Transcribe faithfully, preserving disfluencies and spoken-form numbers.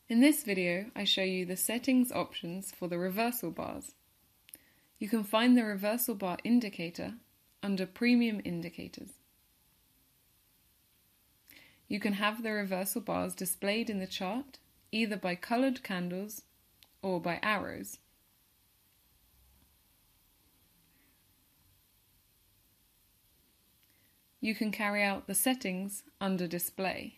In this video, I show you the settings options for the reversal bars. You can find the reversal bar indicator under Premium Indicators. You can have the reversal bars displayed in the chart either by coloured candles or by arrows. You can carry out the settings under Display.